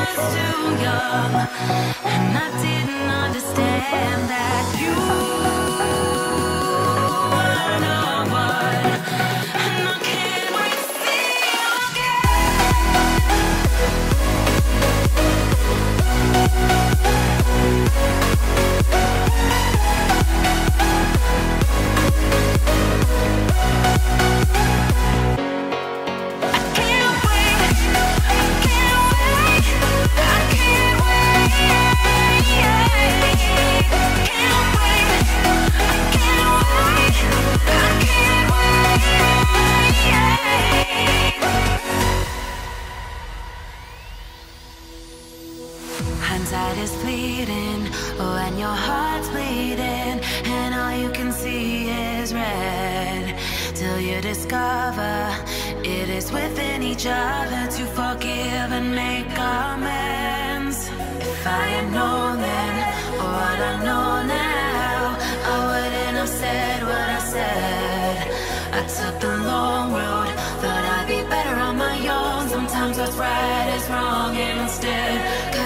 was too young, and I didn't understand that you were no one, and I can't wait to see you hindsight is fleeting, oh, and your heart's bleeding, and all you can see is red, till you discover it is within each other to forgive and make amends. If I had known then, or what I know now, I wouldn't have said what I said. I took the long road, thought I'd be better on my own. Sometimes what's right is wrong, and instead